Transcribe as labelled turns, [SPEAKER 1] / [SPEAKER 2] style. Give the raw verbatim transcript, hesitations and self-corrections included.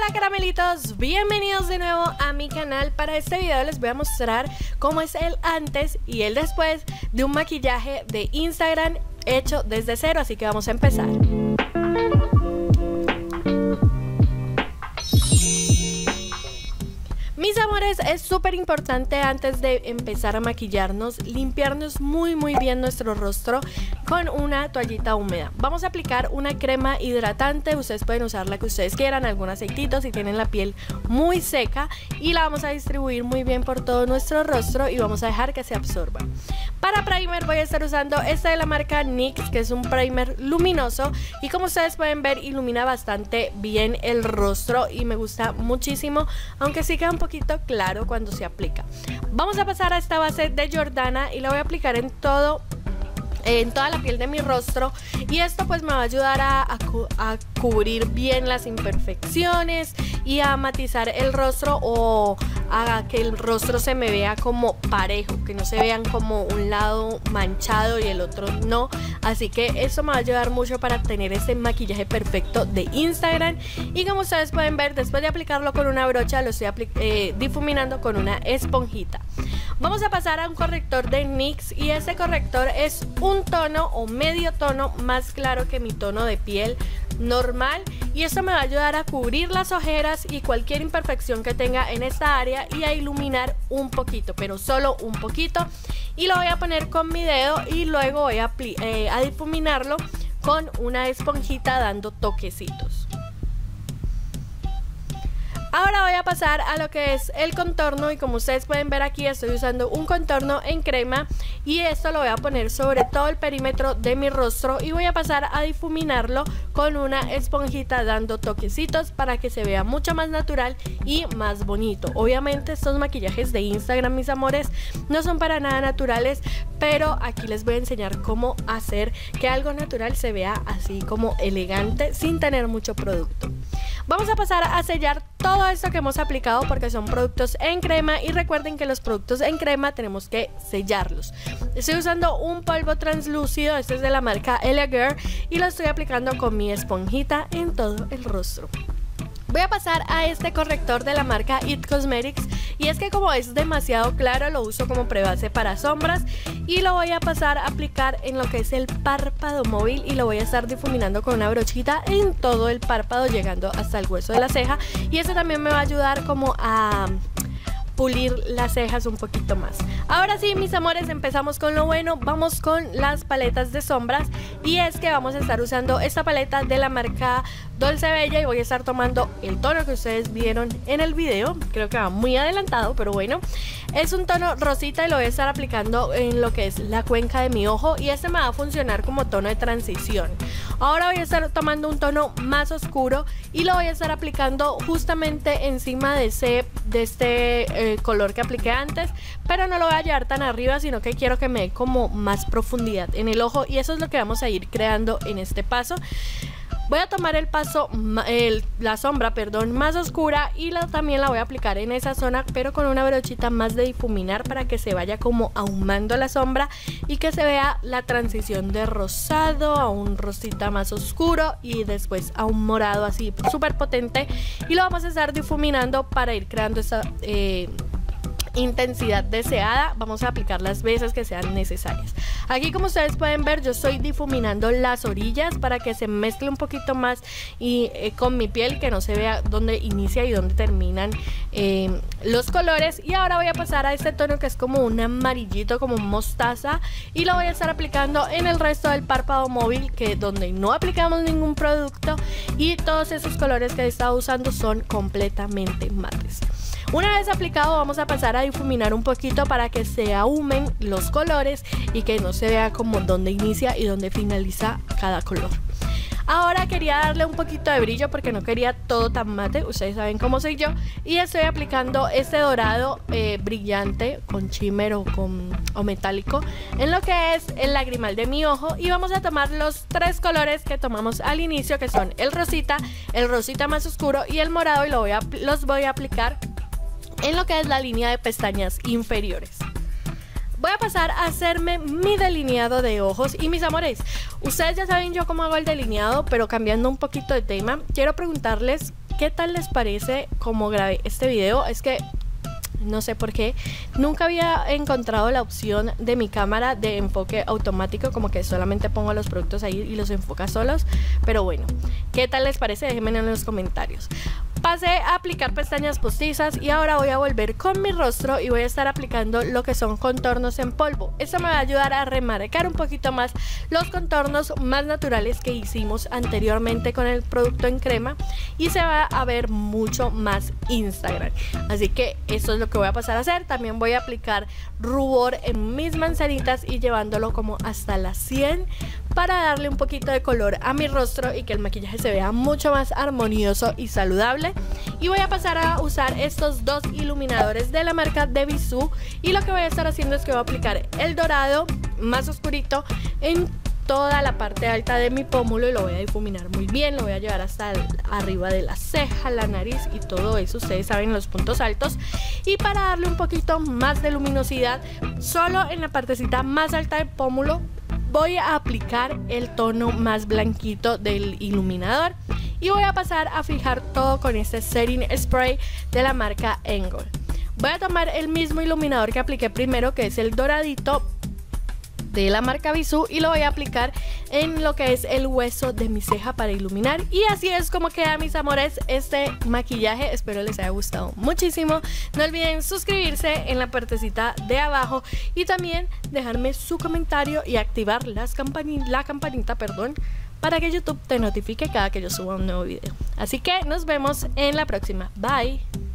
[SPEAKER 1] Hola caramelitos, bienvenidos de nuevo a mi canal. Para este video les voy a mostrar cómo es el antes y el después de un maquillaje de Instagram hecho desde cero, así que vamos a empezar. Mis amores, es súper importante antes de empezar a maquillarnos, limpiarnos muy muy bien nuestro rostro con una toallita húmeda. Vamos a aplicar una crema hidratante, ustedes pueden usar la que ustedes quieran, algún aceitito si tienen la piel muy seca, y la vamos a distribuir muy bien por todo nuestro rostro y vamos a dejar que se absorba. Para primer voy a estar usando este de la marca NYX, que es un primer luminoso y como ustedes pueden ver ilumina bastante bien el rostro y me gusta muchísimo, aunque sí queda un poquito claro cuando se aplica. Vamos a pasar a esta base de Jordana y la voy a aplicar en todo en toda la piel de mi rostro, y esto pues me va a ayudar a, a, cu a cubrir bien las imperfecciones y a matizar el rostro, o a que el rostro se me vea como parejo, que no se vean como un lado manchado y el otro no. Así que esto me va a ayudar mucho para tener ese maquillaje perfecto de Instagram. Y como ustedes pueden ver, después de aplicarlo con una brocha, lo estoy eh, difuminando con una esponjita. Vamos a pasar a un corrector de NYX, y este corrector es un tono o medio tono más claro que mi tono de piel normal, y esto me va a ayudar a cubrir las ojeras y cualquier imperfección que tenga en esta área y a iluminar un poquito, pero solo un poquito. Y lo voy a poner con mi dedo y luego voy a, eh, a difuminarlo con una esponjita dando toquecitos. Ahora voy a pasar a lo que es el contorno, y como ustedes pueden ver aquí estoy usando un contorno en crema, y esto lo voy a poner sobre todo el perímetro de mi rostro y voy a pasar a difuminarlo con una esponjita dando toquecitos para que se vea mucho más natural y más bonito. Obviamente estos maquillajes de Instagram, mis amores, no son para nada naturales, pero aquí les voy a enseñar cómo hacer que algo natural se vea así como elegante sin tener mucho producto. Vamos a pasar a sellar todo esto que hemos aplicado porque son productos en crema, y recuerden que los productos en crema tenemos que sellarlos. Estoy usando un polvo translúcido, este es de la marca Elegir, y lo estoy aplicando con mi esponjita en todo el rostro. Voy a pasar a este corrector de la marca It Cosmetics, y es que como es demasiado claro lo uso como prebase para sombras, y lo voy a pasar a aplicar en lo que es el párpado móvil, y lo voy a estar difuminando con una brochita en todo el párpado llegando hasta el hueso de la ceja, y eso también me va a ayudar como a pulir las cejas un poquito más. Ahora sí, mis amores, empezamos con lo bueno. Vamos con las paletas de sombras, y es que vamos a estar usando esta paleta de la marca Dolce Bella, y voy a estar tomando el tono que ustedes vieron en el video. Creo que va muy adelantado, pero bueno, es un tono rosita y lo voy a estar aplicando en lo que es la cuenca de mi ojo, y este me va a funcionar como tono de transición. Ahora voy a estar tomando un tono más oscuro y lo voy a estar aplicando justamente encima de, ese, de este eh, color que apliqué antes, pero no lo voy a llevar tan arriba, sino que quiero que me dé como más profundidad en el ojo, y eso es lo que vamos a ir creando en este paso. Voy a tomar el paso, el, la sombra, perdón, más oscura, y la, también la voy a aplicar en esa zona, pero con una brochita más de difuminar para que se vaya como ahumando la sombra y que se vea la transición de rosado a un rosita más oscuro y después a un morado así súper potente, y lo vamos a estar difuminando para ir creando esa Eh, intensidad deseada. Vamos a aplicar las veces que sean necesarias. Aquí, como ustedes pueden ver, yo estoy difuminando las orillas para que se mezcle un poquito más y eh, con mi piel, que no se vea dónde inicia y dónde terminan eh, los colores. Y ahora voy a pasar a este tono que es como un amarillito, como mostaza, y lo voy a estar aplicando en el resto del párpado móvil, que donde no aplicamos ningún producto, y todos esos colores que he estado usando son completamente mates. Una vez aplicado, vamos a pasar a difuminar un poquito para que se ahumen los colores y que no se vea como dónde inicia y dónde finaliza cada color. Ahora quería darle un poquito de brillo porque no quería todo tan mate, ustedes saben cómo soy yo, y estoy aplicando este dorado eh, brillante con shimmer o, con, o metálico en lo que es el lagrimal de mi ojo, y vamos a tomar los tres colores que tomamos al inicio, que son el rosita, el rosita más oscuro y el morado, y lo voy a, los voy a aplicar en lo que es la línea de pestañas inferiores. Voy a pasar a hacerme mi delineado de ojos. Y mis amores, ustedes ya saben yo cómo hago el delineado, pero cambiando un poquito de tema, quiero preguntarles qué tal les parece como grabé este video. Es que no sé por qué nunca había encontrado la opción de mi cámara de enfoque automático, como que solamente pongo los productos ahí y los enfoca solos. Pero bueno, ¿qué tal les parece? Déjenme en los comentarios. Pasé a aplicar pestañas postizas y ahora voy a volver con mi rostro y voy a estar aplicando lo que son contornos en polvo. Esto me va a ayudar a remarcar un poquito más los contornos más naturales que hicimos anteriormente con el producto en crema y se va a ver mucho más Instagram. Así que eso es lo que voy a pasar a hacer. También voy a aplicar rubor en mis manzanitas y llevándolo como hasta las cien para darle un poquito de color a mi rostro y que el maquillaje se vea mucho más armonioso y saludable. Y voy a pasar a usar estos dos iluminadores de la marca de Bisú y lo que voy a estar haciendo es que voy a aplicar el dorado más oscurito en toda la parte alta de mi pómulo y lo voy a difuminar muy bien, lo voy a llevar hasta el, arriba de la ceja, la nariz y todo eso, ustedes saben, los puntos altos. Y para darle un poquito más de luminosidad, solo en la partecita más alta del pómulo voy a aplicar el tono más blanquito del iluminador y voy a pasar a fijar todo con este setting spray de la marca Angle. Voy a tomar el mismo iluminador que apliqué primero, que es el doradito de la marca Bisú, y lo voy a aplicar en lo que es el hueso de mi ceja para iluminar. Y así es como queda, mis amores, este maquillaje. Espero les haya gustado muchísimo. No olviden suscribirse en la partecita de abajo y también dejarme su comentario y activar las campani la campanita perdón, para que YouTube te notifique cada que yo suba un nuevo video. Así que nos vemos en la próxima. Bye.